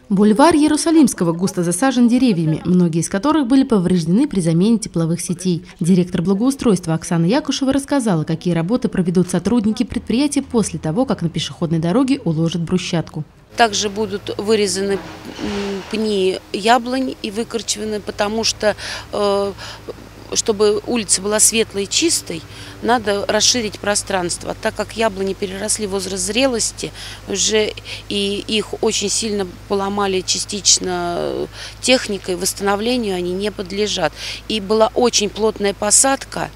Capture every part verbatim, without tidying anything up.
Бульвар Иерусалимского густо засажен деревьями, многие из которых были повреждены при замене тепловых сетей. Директор благоустройства Оксана Якушева рассказала, какие работы проведут сотрудники предприятия после того, как на пешеходной дороге уложат брусчатку. Также будут вырезаны пни яблонь и выкорчеваны, потому что, чтобы улица была светлой и чистой, надо расширить пространство. Так как яблони переросли в возраст зрелости, уже и их очень сильно поломали частично техникой, восстановлению они не подлежат. И была очень плотная посадка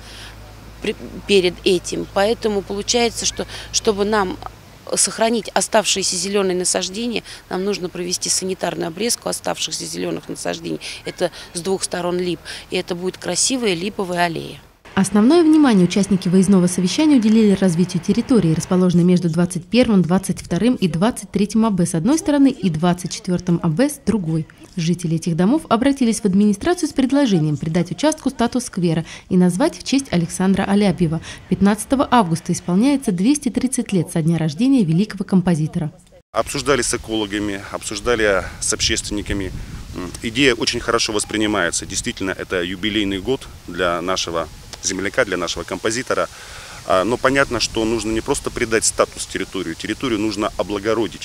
перед этим, поэтому получается, что чтобы нам сохранить оставшиеся зеленые насаждения, нам нужно провести санитарную обрезку оставшихся зеленых насаждений. Это с двух сторон лип, и это будет красивая липовая аллея. Основное внимание участники выездного совещания уделили развитию территории, расположенной между двадцать первым, двадцать вторым и двадцать третьим А Б с одной стороны и двадцать четвёртым А Б с другой. Жители этих домов обратились в администрацию с предложением придать участку статус сквера и назвать в честь Александра Алябьева. пятнадцатого августа исполняется двести тридцать лет со дня рождения великого композитора. Обсуждали с экологами, обсуждали с общественниками. Идея очень хорошо воспринимается. Действительно, это юбилейный год для нашего земляка, для нашего композитора. Но понятно, что нужно не просто придать статус территории, территорию нужно облагородить.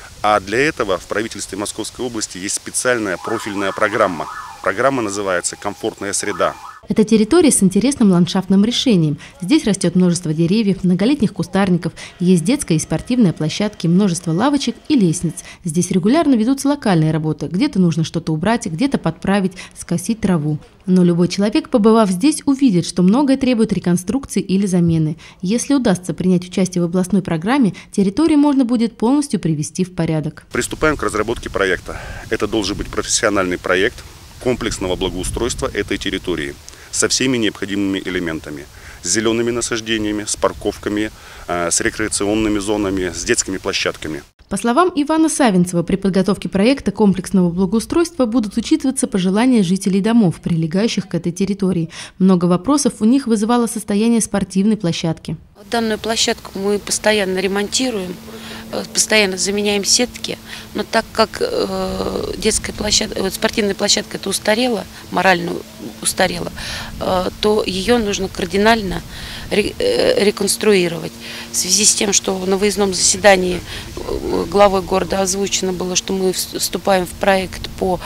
А для этого в правительстве Московской области есть специальная профильная программа. Программа называется «Комфортная среда». Это территория с интересным ландшафтным решением. Здесь растет множество деревьев, многолетних кустарников, есть детская и спортивная площадки, множество лавочек и лестниц. Здесь регулярно ведутся локальные работы. Где-то нужно что-то убрать, где-то подправить, скосить траву. Но любой человек, побывав здесь, увидит, что многое требует реконструкции или замены. Если удастся принять участие в областной программе, территорию можно будет полностью привести в порядок. Приступаем к разработке проекта. Это должен быть профессиональный проект комплексного благоустройства этой территории со всеми необходимыми элементами, с зелеными насаждениями, с парковками, с рекреационными зонами, с детскими площадками. По словам Ивана Савинцева, при подготовке проекта комплексного благоустройства будут учитываться пожелания жителей домов, прилегающих к этой территории. Много вопросов у них вызывало состояние спортивной площадки. Данную площадку мы постоянно ремонтируем, постоянно заменяем сетки, но так как э, детская площадка, спортивная площадка это устарела, морально устарела, э, то ее нужно кардинально ре, э, реконструировать. В связи с тем, что на выездном заседании главой города озвучено было, что мы вступаем в проект по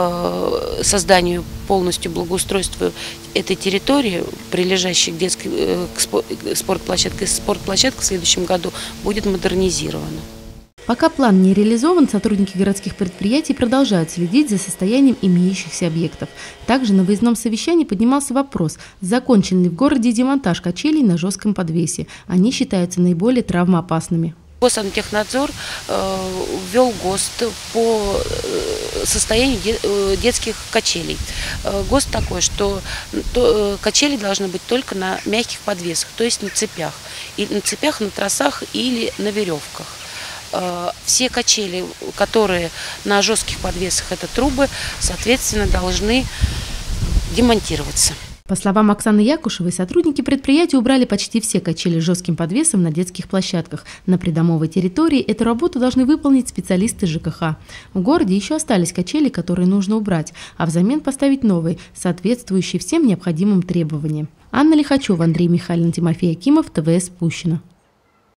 э, созданию полностью благоустройства этой территории, прилежащей к детской э, к спортплощадке, спортплощадка в следующем году будет модернизирована. Пока план не реализован, сотрудники городских предприятий продолжают следить за состоянием имеющихся объектов. Также на выездном совещании поднимался вопрос, закончен ли в городе демонтаж качелей на жестком подвесе. Они считаются наиболее травмоопасными. Госсантехнадзор э, ввел ГОСТ по состоянию де, э, детских качелей. Э, ГОСТ такой, что то, э, качели должны быть только на мягких подвесах, то есть на цепях. И на цепях, на тросах или на веревках. Э, все качели, которые на жестких подвесах, это трубы, соответственно, должны демонтироваться. По словам Оксаны Якушевой, сотрудники предприятия убрали почти все качели с жестким подвесом на детских площадках. На придомовой территории эту работу должны выполнить специалисты Ж К Х. В городе еще остались качели, которые нужно убрать, а взамен поставить новые, соответствующие всем необходимым требованиям. Анна Лихачева, Андрей Михайлин, Тимофей Акимов, Т В С Пущино.